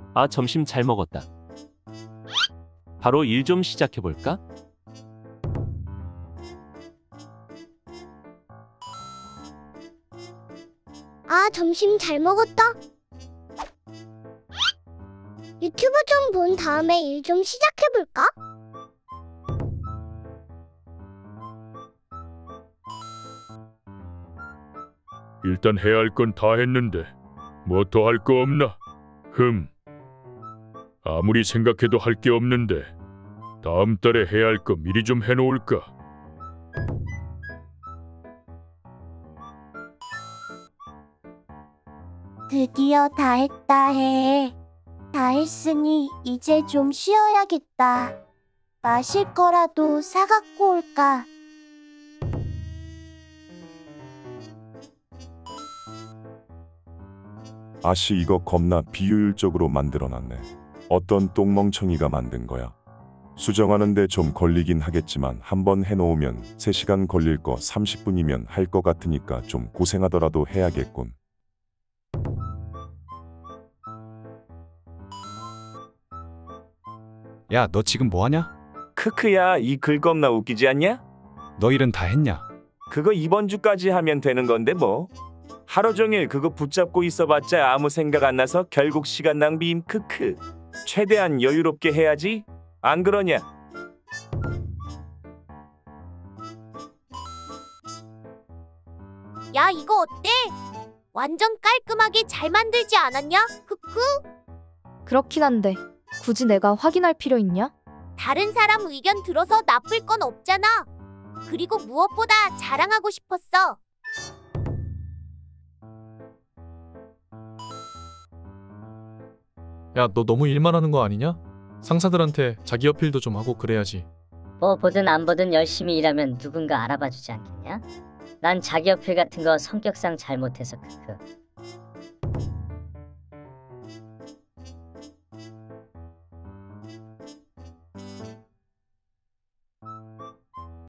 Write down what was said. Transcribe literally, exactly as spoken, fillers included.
아, 점심 잘 먹었다. 바로 일 좀 시작해볼까? 아, 점심 잘 먹었다. 유튜브 좀 본 다음에 일 좀 시작해볼까? 일단 해야 할 건 다 했는데 뭐 더 할 거 없나? 흠. 아무리 생각해도 할 게 없는데 다음 달에 해야 할 거 미리 좀 해놓을까? 드디어 다 했다 해. 다 했으니 이제 좀 쉬어야겠다. 마실 거라도 사갖고 올까? 아씨, 이거 겁나 비효율적으로 만들어놨네. 어떤 똥멍청이가 만든 거야. 수정하는데 좀 걸리긴 하겠지만 한번 해놓으면 세 시간 걸릴 거 삼십 분이면 할 것 같으니까 좀 고생하더라도 해야겠군. 야, 너 지금 뭐하냐? 크크야, 이 글 겁나 웃기지 않냐? 너 일은 다 했냐? 그거 이번 주까지 하면 되는 건데 뭐. 하루 종일 그거 붙잡고 있어봤자 아무 생각 안 나서 결국 시간 낭비임. 크크. 최대한 여유롭게 해야지. 안 그러냐? 야, 이거 어때? 완전 깔끔하게 잘 만들지 않았냐? 크크. 그렇긴 한데 굳이 내가 확인할 필요 있냐? 다른 사람 의견 들어서 나쁠 건 없잖아. 그리고 무엇보다 자랑하고 싶었어. 야, 너 너무 일만 하는 거 아니냐? 상사들한테 자기 어필도 좀 하고 그래야지. 뭐 보든 안 보든 열심히 일하면 누군가 알아봐 주지 않겠냐? 난 자기 어필 같은 거 성격상 잘못해서 크크.